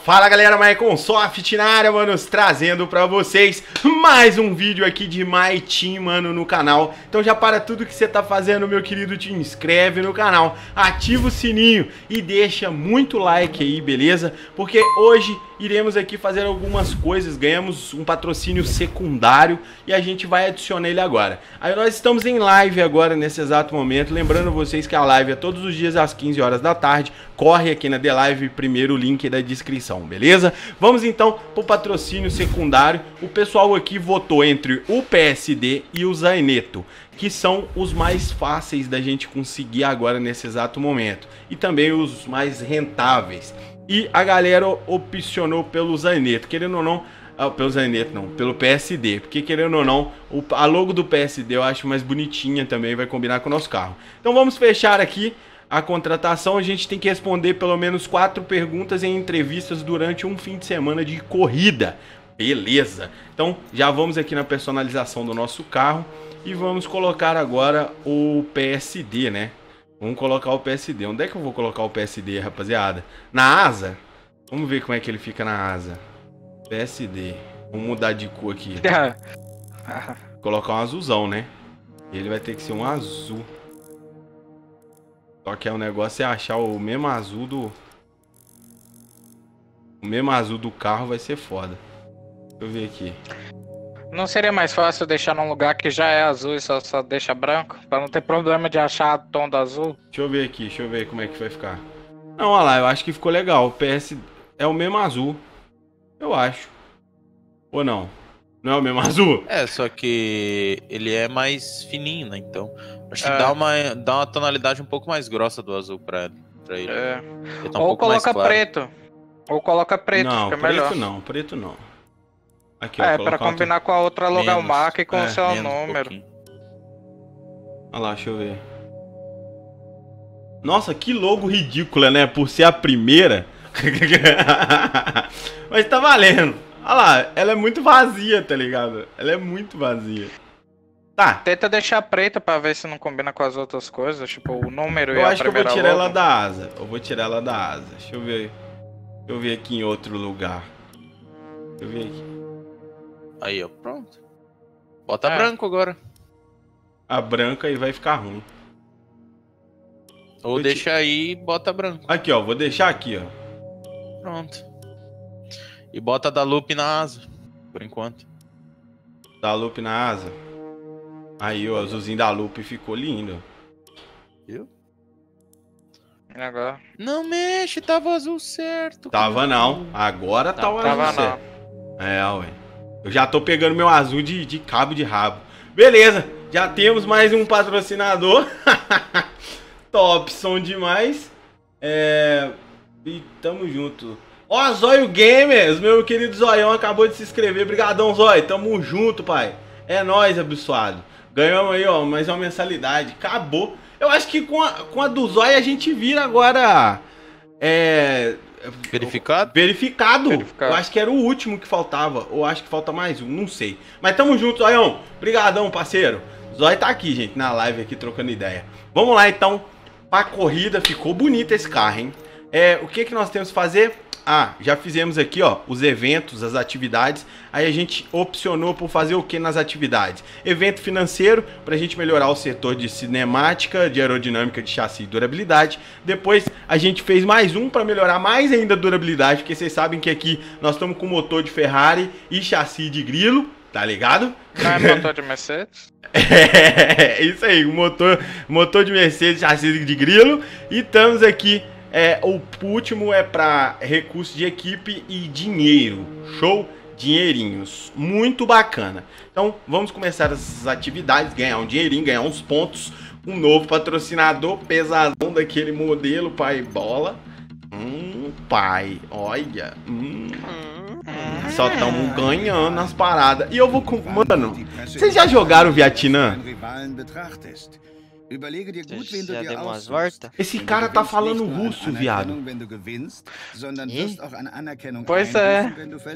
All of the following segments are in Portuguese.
Fala galera, Maiconsoft na área, manos, trazendo pra vocês mais um vídeo aqui de My Team, mano, no canal. Então já para tudo que você tá fazendo, meu querido, te inscreve no canal, ativa o sininho e deixa muito like aí, beleza? Porque hoje iremos aqui fazer algumas coisas, ganhamos um patrocínio secundário e a gente vai adicionar ele agora. Aí nós estamos em live agora, nesse exato momento, lembrando vocês que a live é todos os dias às 15 horas da tarde, corre aqui na The Live, primeiro link da descrição, beleza? Vamos então pro patrocínio secundário. O pessoal aqui votou entre o PSD e o Zaineto, que são os mais fáceis da gente conseguir agora nesse exato momento, e também os mais rentáveis. E a galera opcionou pelo Zaineto, querendo ou não, pelo Zaineto não, pelo PSD, porque querendo ou não, a logo do PSD eu acho mais bonitinha também, vai combinar com o nosso carro. Então vamos fechar aqui a contratação. A gente tem que responder pelo menos 4 perguntas em entrevistas durante um fim de semana de corrida. Beleza, então já vamos aqui na personalização do nosso carro e vamos colocar agora o PSD, né? Vamos colocar o PSD. Onde é que eu vou colocar o PSD, rapaziada? Na asa? Vamos ver como é que ele fica na asa. PSD. Vamos mudar de cor aqui. Colocar um azulzão, né? Ele vai ter que ser um azul. Só que o negócio é achar o mesmo azul do... O mesmo azul do carro vai ser foda. Deixa eu ver aqui. Não seria mais fácil deixar num lugar que já é azul e só deixa branco? Pra não ter problema de achar o tom do azul? Deixa eu ver aqui, deixa eu ver como é que vai ficar. Não, olha lá, eu acho que ficou legal. O PS é o mesmo azul. Eu acho. Ou não? Não é o mesmo azul? É, só que ele é mais fininho, né? Então, acho que dá uma tonalidade um pouco mais grossa do azul pra ele. É. Ele tá um Ou pouco mais coloca claro. preto. Ou coloca preto, Não, fica preto melhor. não, preto não. Aqui, ó, É, colocar pra combinar com a outra logomarca e com o seu menos número. pouquinho. Olha lá, deixa eu ver. Nossa, que logo ridícula, né? Por ser a primeira. Mas tá valendo. Olha lá, ela é muito vazia, tá ligado? Ela é muito vazia. Tá. Tenta deixar preta pra ver se não combina com as outras coisas, tipo o número e Eu a acho que eu vou primeira tirar ela logo. da asa. Eu vou tirar ela da asa. Deixa eu ver. Deixa eu ver aqui em outro lugar. Deixa eu ver aqui. Aí, ó, pronto. Bota branco agora. A branca aí vai ficar ruim. Ou deixa aí e bota branco. Aqui, ó. Vou deixar aqui, ó. Pronto. E bota da loop na asa, por enquanto. Da loop na asa. Aí, o azulzinho da loop ficou lindo. Viu? Agora. Não mexe, tava azul certo. Tava não. Agora tá o azul Tava certo. É, ué. Eu já tô pegando meu azul de cabo de rabo. Beleza, já temos mais um patrocinador. Topson demais. E tamo junto. Ó, Zóio Gamers, meu querido Zóião acabou de se inscrever. Brigadão, Zóio. Tamo junto, pai. É nóis, abençoado. Ganhamos aí, ó, mais uma mensalidade. Acabou. Eu acho que com a do Zóio a gente vira agora... Verificado? Verificado. Eu acho que era o último que faltava. Ou acho que falta mais um, não sei. Mas tamo junto, Zóião. Brigadão, parceiro. Zóio tá aqui, gente, na live aqui, trocando ideia. Vamos lá, então, pra corrida. Ficou bonito esse carro, hein? O que nós temos que fazer? Ah, já fizemos aqui, ó, os eventos, as atividades. Aí a gente opcionou por fazer o que nas atividades? Evento financeiro, pra gente melhorar o setor de cinemática, de aerodinâmica, de chassi e durabilidade. Depois a gente fez mais um pra melhorar mais ainda a durabilidade, porque vocês sabem que aqui nós estamos com motor de Ferrari e chassi de grilo, tá ligado? Não é motor de Mercedes? É, isso aí, motor de Mercedes, chassi de grilo. E estamos aqui... o último é para recurso de equipe e dinheiro. Show? Dinheirinhos. Muito bacana. Então, vamos começar essas atividades, ganhar um dinheirinho, ganhar uns pontos. Um novo patrocinador pesadão daquele modelo, pai bola. Pai, olha. Só estamos ganhando as paradas. E eu vou com... Mano, vocês já jogaram Vietnã? Já deu umas voltas? Esse cara tá falando russo, viado. Pois é.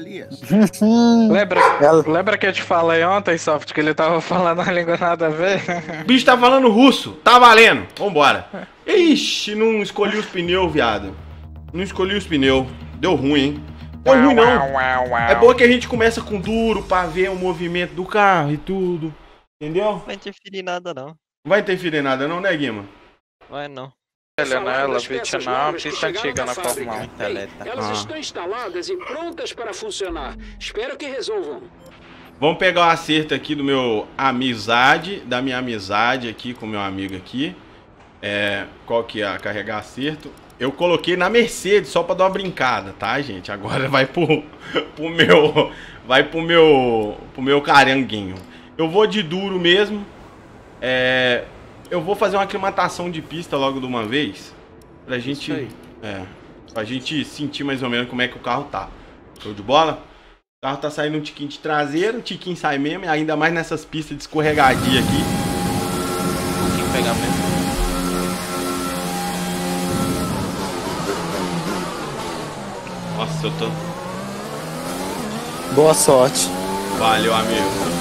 Lembra que eu te falei ontem, Soft, que ele tava falando a língua nada a ver? O bicho tá falando russo. Tá valendo. Vambora. Ixi, não escolhi os pneus, viado. Não escolhi os pneus. Deu ruim, hein? Não é ruim, não. É bom que a gente começa com duro pra ver o movimento do carro e tudo. Entendeu? Não vai interferir em nada, não. Não vai interferir em nada não, né, Guima? Vai não. Ela, Vietnã, pista antiga na Fórmula 1. Elas estão instaladas e prontas para funcionar. Espero que resolvam. Vamos pegar o acerto aqui do meu amizade, da minha amizade aqui com o meu amigo aqui. Qual que é? Carregar acerto. Eu coloquei na Mercedes só pra dar uma brincada, tá, gente? Agora vai pro meu caranguinho. Eu vou de duro mesmo. Eu vou fazer uma aclimatação de pista logo de uma vez. Pra gente... pra gente sentir mais ou menos como é que o carro tá. Show de bola? O carro tá saindo um tiquinho de traseiro, um tiquinho sai mesmo, ainda mais nessas pistas de escorregadia aqui. Um pouquinho pegar mesmo. Nossa, eu tô... Boa sorte. Valeu, amigo.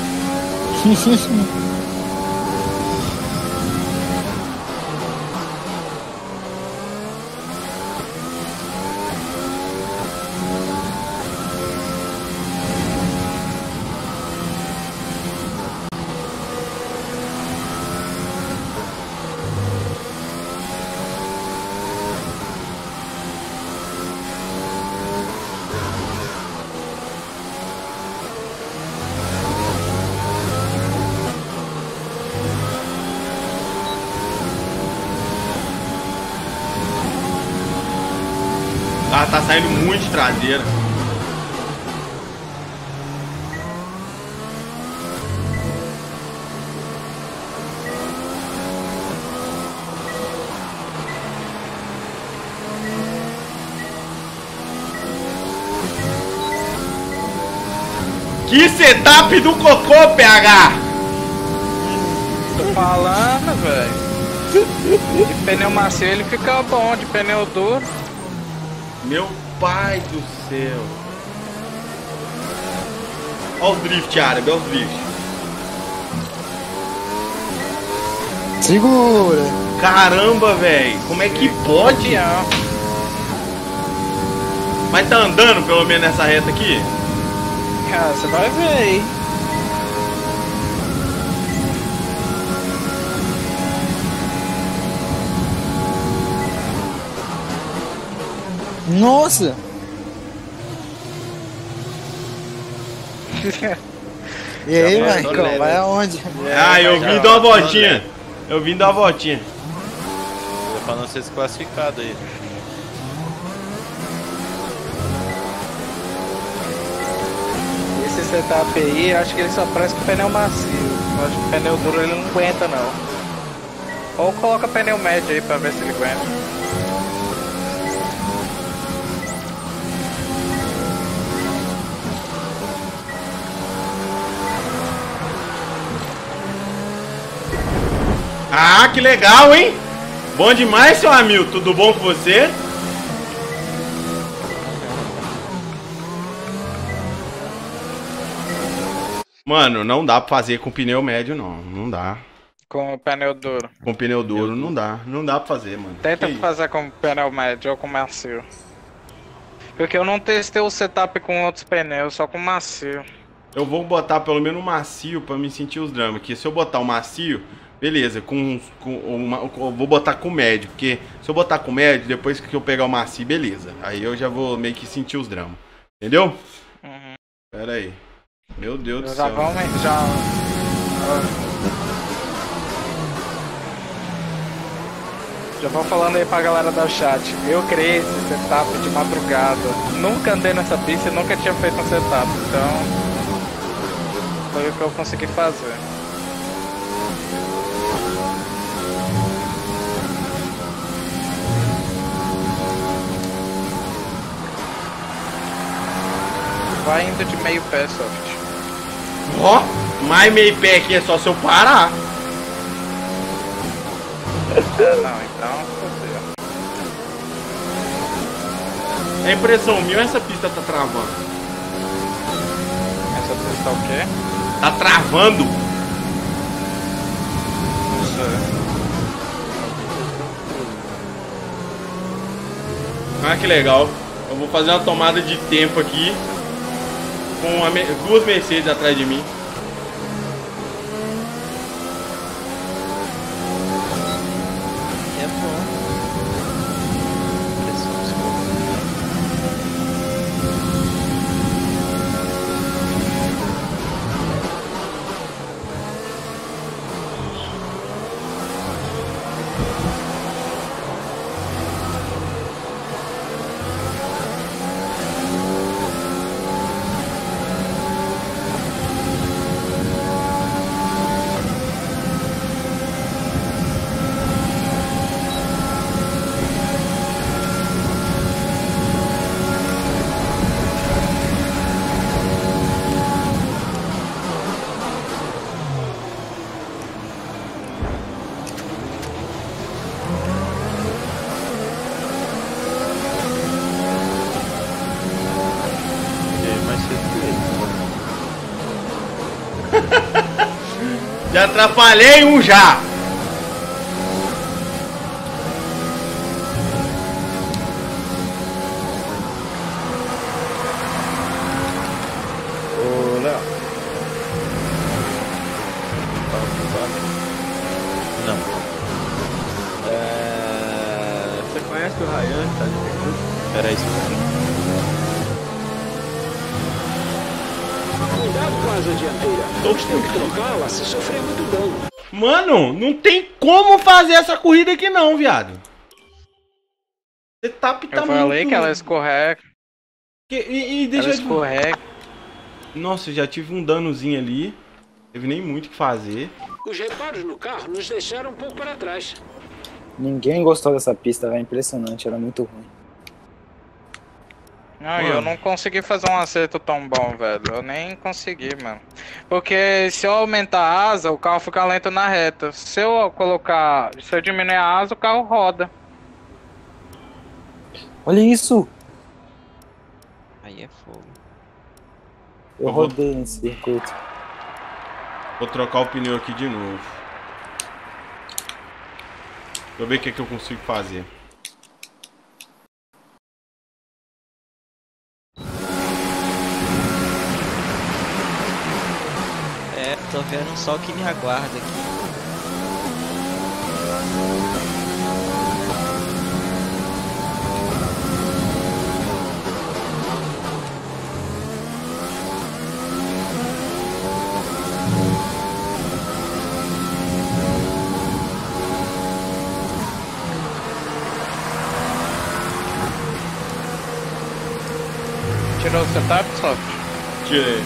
Tá saindo muito de traseira. Que setup do cocô, PH! Tô falando, velho. De pneu macio ele fica bom, de pneu duro. Meu pai do céu. Olha os drift, árabe, olha os drift. Segura. Caramba, velho. Como é que pode? Mas tá andando pelo menos nessa reta aqui? Cara, você vai ver aí. Nossa! E aí, Michael? Vai aonde? Eu vim dar uma voltinha. Eu vim dar uma voltinha. É pra não ser desclassificado aí. Esse setup aí, acho que ele só presta com pneu macio. Eu acho que pneu duro ele não aguenta, não. Ou coloca pneu médio aí pra ver se ele aguenta. Ah, que legal, hein? Bom demais, seu Hamilton. Tudo bom com você? Mano, não dá pra fazer com pneu médio, não. Não dá. Com pneu duro. Com pneu duro não dá. Não dá pra fazer, mano. Tenta fazer com pneu médio ou com macio. Porque eu não testei o setup com outros pneus, só com macio. Eu vou botar pelo menos um macio pra me sentir os dramas. Porque se eu botar o macio... Beleza, vou botar com médio, porque se eu botar com médio, depois que eu pegar o macio, beleza. Aí eu já vou meio que sentir os dramas. Entendeu? Uhum. Pera aí. Meu Deus do Já céu. vamos, já vou falando aí pra galera do chat. Eu criei esse setup de madrugada. Nunca andei nessa pista e nunca tinha feito um setup. Então, foi o que eu consegui fazer. Vai indo de meio pé, Soft. Ó, mais meio pé aqui é só se eu parar. Não, então fodeu. É impressão minha ou essa pista tá travando? Essa pista tá o quê? Tá travando? Não sei. Ah, que legal. Eu vou fazer uma tomada de tempo aqui com duas Mercedes atrás de mim. É bom. Já atrapalhei um já. Ô, Léo. Não. Você conhece o Ryan, tá de pergunta? Era isso. Cuidado com a asa dianteira. Vamos ter que trocá-la se sofrer muito dano. Mano, não tem como fazer essa corrida aqui não, viado. Você tá Eu falei que ela escorrega. E deixa Ela eu... escorrega. Nossa, eu já tive um danozinho ali. Não teve nem muito o que fazer. Os reparos no carro nos deixaram um pouco para trás. Ninguém gostou dessa pista, velho. Impressionante, era muito ruim. Não, e eu não consegui fazer um acerto tão bom, velho. Eu nem consegui, mano. Porque se eu aumentar a asa, o carro fica lento na reta. Se eu diminuir a asa, o carro roda. Olha isso! Aí é fogo. Eu rodei nesse circuito. Vou trocar o pneu aqui de novo. Deixa eu ver o que eu consigo fazer. É, tô vendo um sol que me aguarda aqui. Tirou o setup, Soft? Tirei.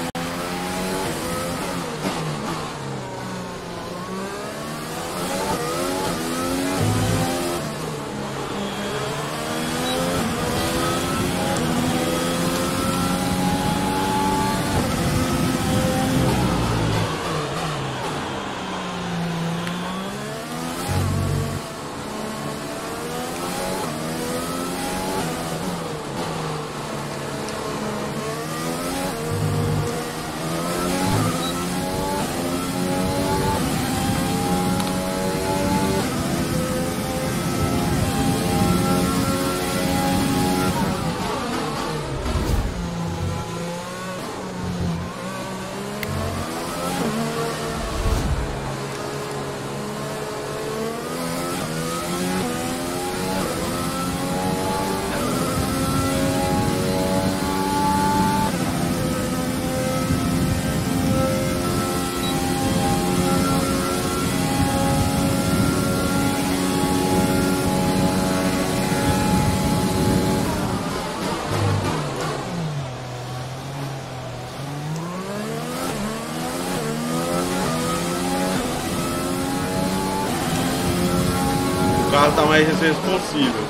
O carro tá mais responsivo.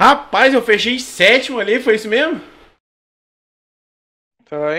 Rapaz, eu fechei sétimo ali, foi isso mesmo? Foi.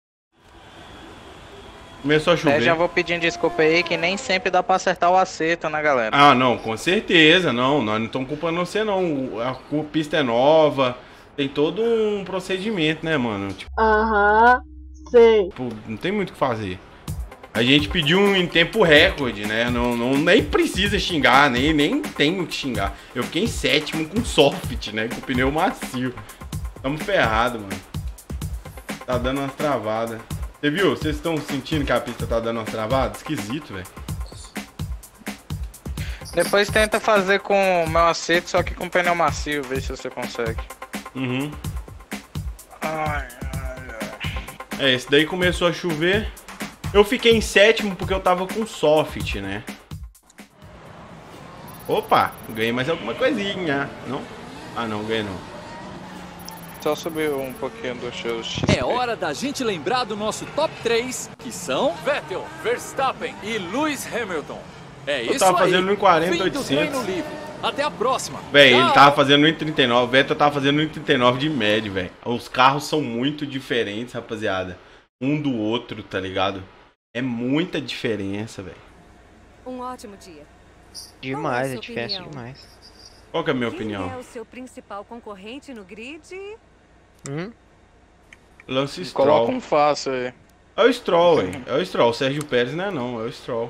Começou a chover. Eu já vou pedindo desculpa aí que nem sempre dá pra acertar o acerto, né, galera? Ah, não, com certeza, não. Nós não estamos culpando você, não. A pista é nova, tem todo um procedimento, né, mano? Tipo, Sei. não tem muito o que fazer. A gente pediu em tempo recorde, né? Nem precisa xingar, nem tenho que xingar. Eu fiquei em sétimo com soft, né? Com pneu macio. Tamo ferrado, mano. Tá dando umas travadas. Você viu? Vocês estão sentindo que a pista tá dando umas travadas? Esquisito, velho. Depois tenta fazer com o meu acerto, só que com pneu macio, ver se você consegue. Uhum. Ai. Esse daí começou a chover. Eu fiquei em sétimo porque eu tava com soft, né? Opa, ganhei mais alguma coisinha, não? Ah, não, ganhei não. Só subiu um pouquinho do seu XP. É hora da gente lembrar do nosso top 3, que são Vettel, Verstappen e Lewis Hamilton. É isso aí. Eu tava fazendo 1,40, Fim do 800. treino livre. Até a próxima. Véi, Tchau. ele tava fazendo 1,39. O Vettel tava fazendo 1,39 de média, velho. Os carros são muito diferentes, rapaziada. Um do outro, tá ligado? É muita diferença, velho. Um ótimo dia. Demais, Qual é a é sua diferença opinião? demais. Qual que é a minha Quem opinião? é o seu principal concorrente no grid? Lance Coloca Stroll. um fácil aí. É o Stroll, velho. É o Stroll. O Sérgio Pérez não é não, é o Stroll.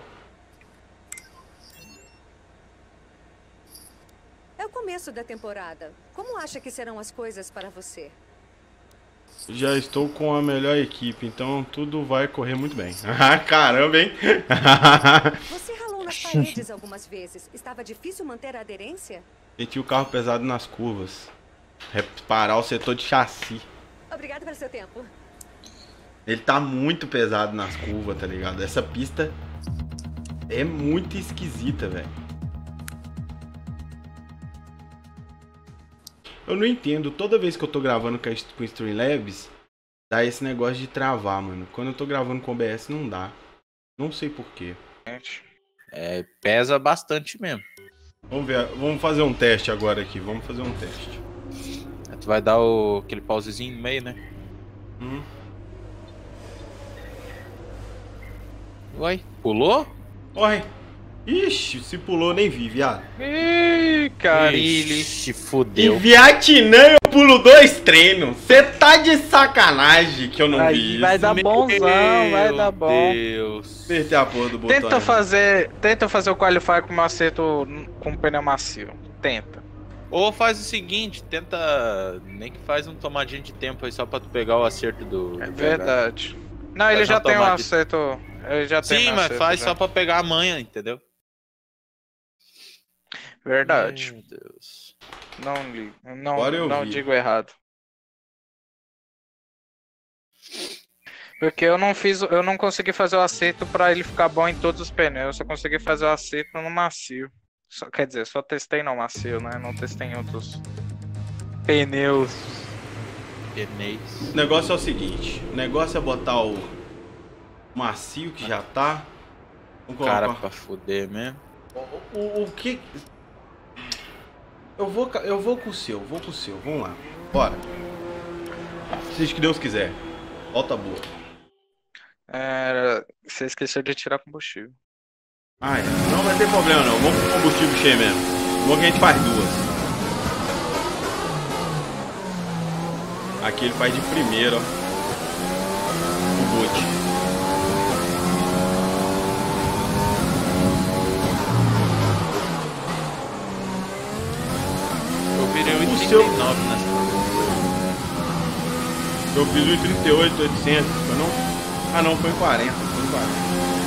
É o começo da temporada. Como acha que serão as coisas para você? Já estou com a melhor equipe, então tudo vai correr muito bem. Caramba, hein? Você ralou nas paredes algumas vezes. Estava difícil manter a aderência? Senti o carro pesado nas curvas. Reparar o setor de chassi. Obrigada pelo seu tempo. Ele tá muito pesado nas curvas, tá ligado? Essa pista é muito esquisita, velho. Eu não entendo. Toda vez que eu tô gravando com o Streamlabs, dá esse negócio de travar, mano. Quando eu tô gravando com o OBS, não dá. Não sei porquê. É, pesa bastante mesmo. Vamos ver. Vamos fazer um teste agora aqui. Vamos fazer um teste. Tu vai dar aquele pausezinho no meio, né? Uai, pulou? Corre. Ixi, se pulou, nem vi, viado. Ih, Carilli. Se fudeu. Em Vietnã eu pulo 2 treinos. Você tá de sacanagem que eu não vi isso. Vai dar bonzão, vai dar bom. Meu Deus. Apertei a porra do botão. Tenta fazer o qualify com o acerto com pneu macio. Tenta. Ou faz o seguinte, tenta. Nem que faz um tomadinho de tempo aí só pra tu pegar o acerto do. É verdade. Não, ele Faz já uma tem um tomada de- acerto. Ele já tem Sim, um mas acerto faz já. só pra pegar a manha, entendeu? Verdade. Meu Deus. Não ligo. Não, Agora eu não vi. digo errado. Porque eu não consegui fazer o acerto pra ele ficar bom em todos os pneus. Eu só consegui fazer o acerto no macio. Quer dizer, só testei no macio, né? Não testei em outros pneus. Pneus. O negócio é o seguinte. O negócio é botar o macio que já tá. Vamos Cara colocar. pra fuder mesmo. O que... Eu vou com o seu, vamos lá. Bora. Seja que Deus quiser. Volta boa. Você esqueceu de tirar combustível. Ai, não vai ter problema não. Vamos com combustível cheio mesmo. Vamos que a gente faz duas. Aqui ele faz de primeira, ó. O boot. Eu virei o O seu- 39 nessa. Eu fiz o 38, 800, foi não? Ah não, foi em 40, foi em 40.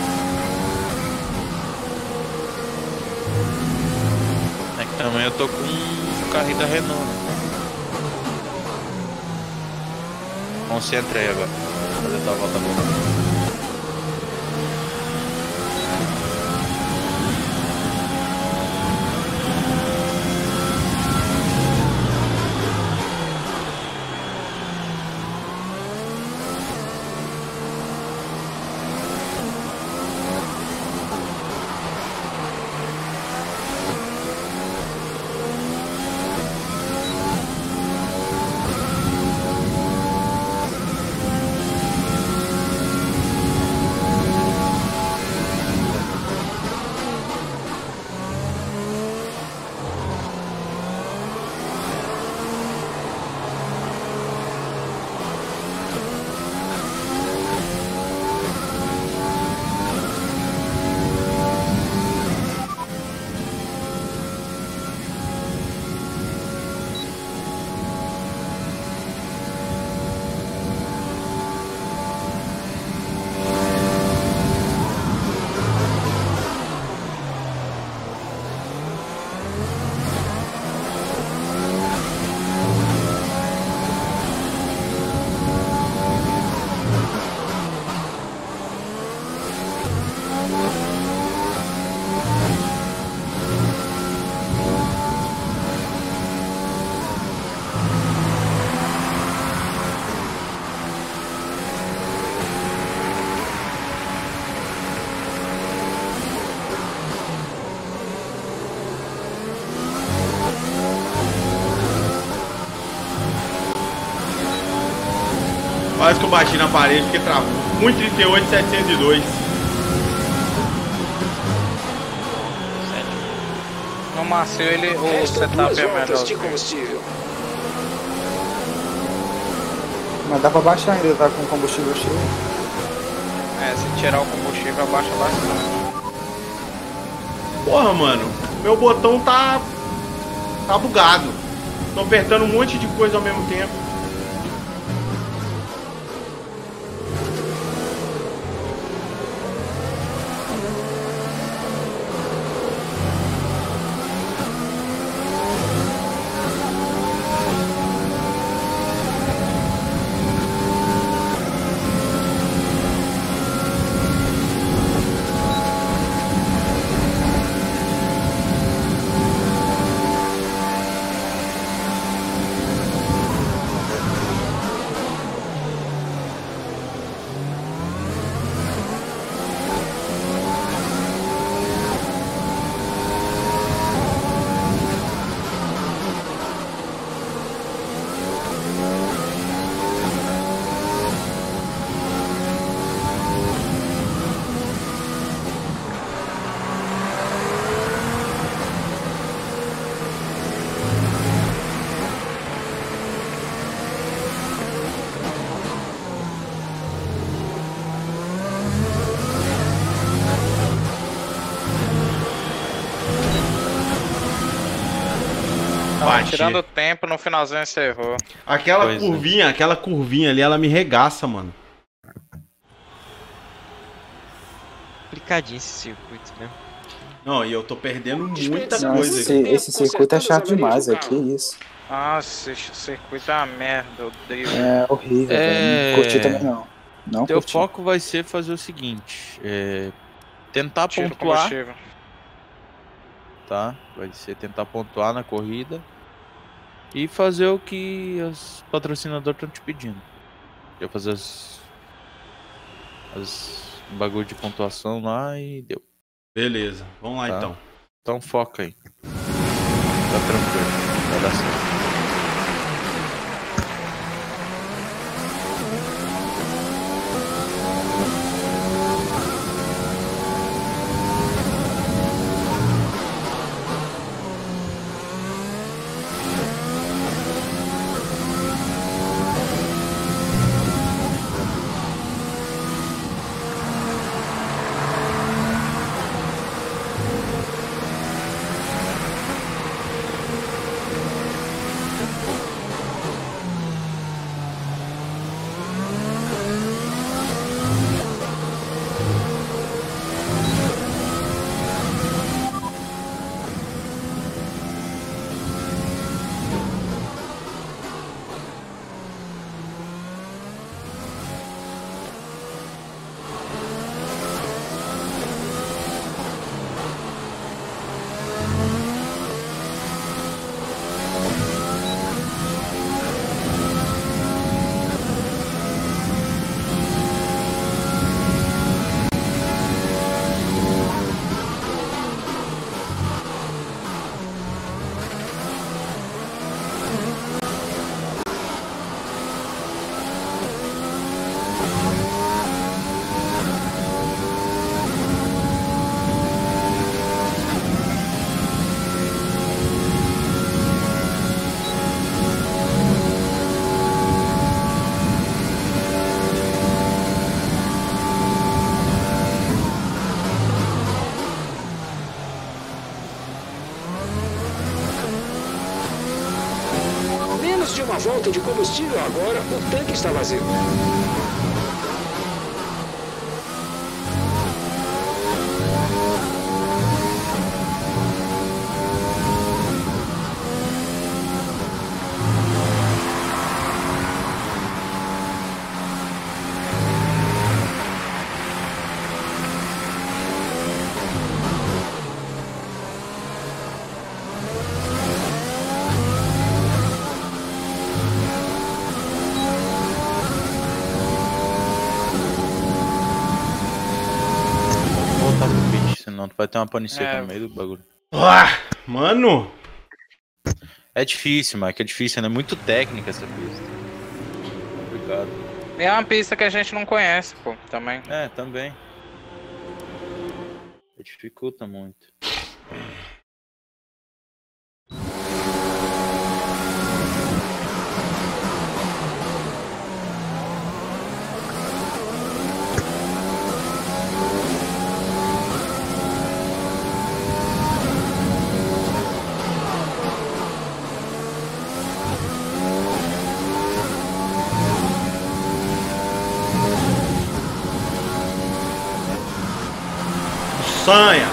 É que também eu tô com um carrinho da Renault. Concentra aí agora. Vou fazer tua volta boa. Quase que eu bati na parede porque travou. 1,38, 702. No macio ele, o Restam setup 2 é voltas melhor. de combustível. Mas dá pra baixar ainda, tá com combustível cheio. É, se tirar o combustível abaixa bastante. Porra, mano. Meu botão tá bugado. Tô apertando um monte de coisa ao mesmo tempo. Bati. Tirando o tempo, no finalzinho encerrou. Aquela curvinha ali, ela me regaça, mano. Complicadinho esse circuito, né? Não, e eu tô perdendo muita Não, coisa esse, aqui. esse circuito é chato demais, é que isso. Nossa, esse circuito é uma merda, eu odeio. É horrível, velho. Não curti também não. Não Teu curti. foco vai ser fazer o seguinte, tentar Tira o pontuar, combustível. tá? Vai ser tentar pontuar na corrida e fazer o que os patrocinadores estão te pedindo. Já fazer as bagulho de pontuação lá e deu. Beleza, vamos lá Tá. então. Então foca aí. Tá tranquilo, vai dar certo. Menos de uma volta de combustível agora, o tanque está vazio. Voltar pro pit, senão tu vai ter uma pane seca É. no meio do bagulho. Ah, mano. É difícil, Mike, é difícil, né? É muito técnica essa pista. Complicado. É uma pista que a gente não conhece, pô, também. É, também. Dificulta muito. Sanha.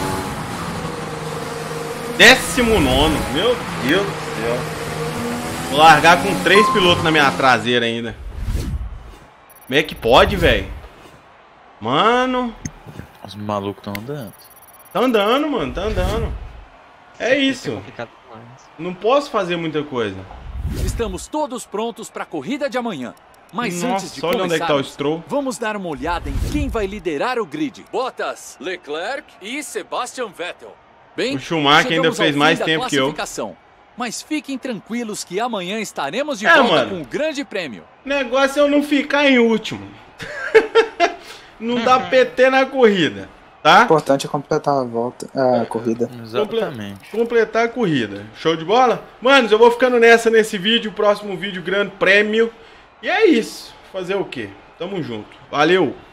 19º, meu Deus do céu. Vou largar com 3 pilotos na minha traseira ainda. Como é que pode, velho? Mano. Os malucos estão andando. Tá andando, mano, tá andando. É isso. Não posso fazer muita coisa. Estamos todos prontos para a corrida de amanhã. Mas Nossa, antes de olha onde é que tá o começarmos, Stroll. vamos dar uma olhada em quem vai liderar o grid. Bottas, Leclerc e Sebastian Vettel. Bem, O Schumacher ainda chegamos ao fez fim mais da tempo que eu. classificação. Mas fiquem tranquilos que amanhã estaremos de É, volta mano. com o grande prêmio. O negócio é eu não ficar em último. Não dá PT na corrida, O tá? importante é completar a volta, a corrida. Exatamente. Completar a corrida. Show de bola? Manos, eu vou ficando nesse vídeo. Próximo vídeo, grande prêmio. E é isso. Fazer o quê? Tamo junto. Valeu!